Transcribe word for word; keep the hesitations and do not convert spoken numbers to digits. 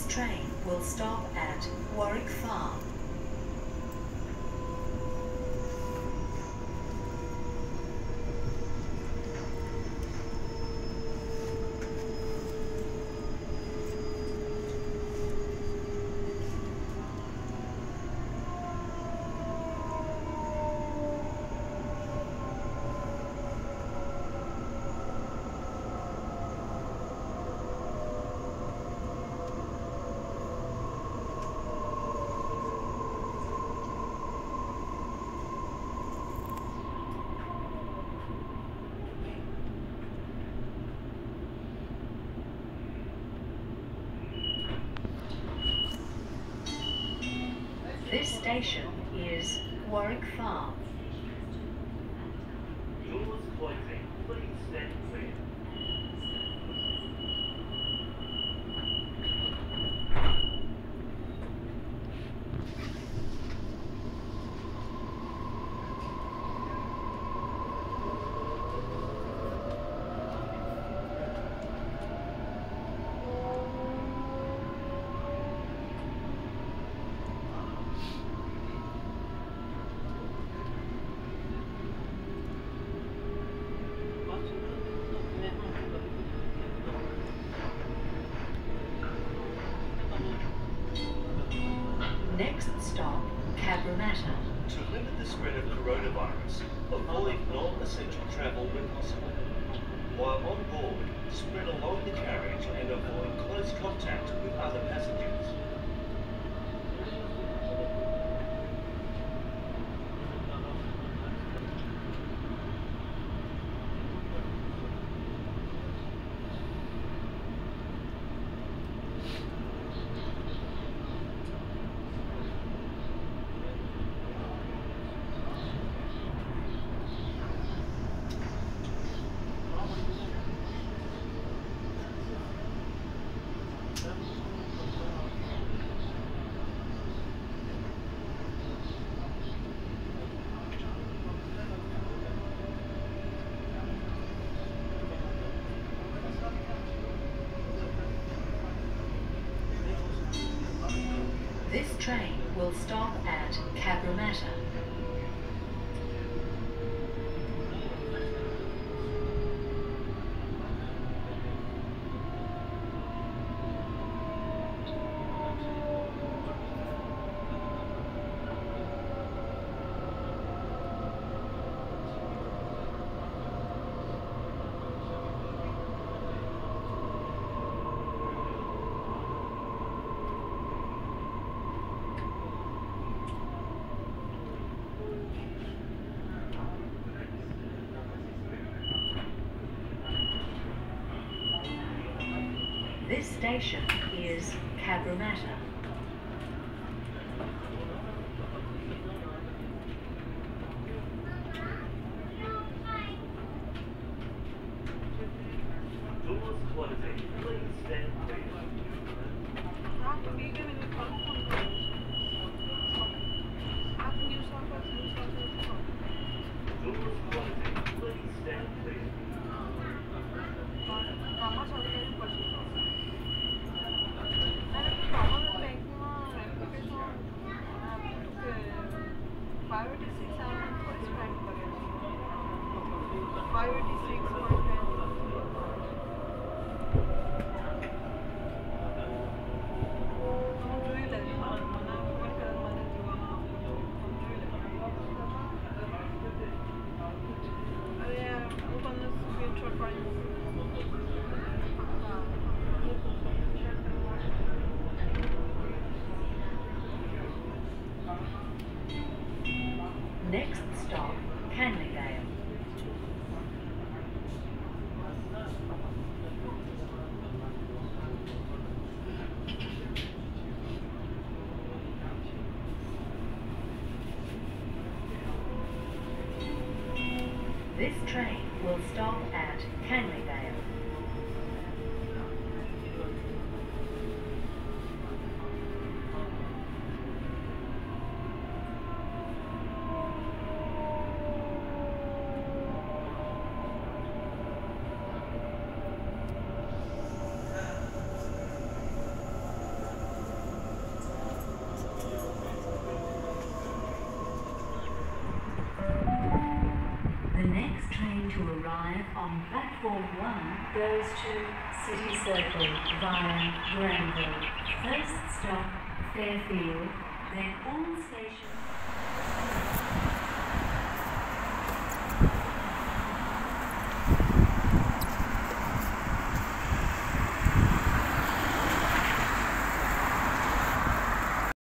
train will stop at Warwick Farm. This station is Warwick Farm. Doors closing. Please stand clear. Next stop, Cabramatta. To limit the spread of coronavirus, avoid non-essential travel when possible. While on board, spread along the carriage and avoid close contact with other passengers. This train will stop at Cabramatta. This station is Cabramatta. Doors closing. Please stand clear. Doors closing. Please stand clear. Next stop, Canleyvale. This train will stop at Canleyvale. line on platform one goes to City Circle via Granville. First stop, Fairfield, then all stations.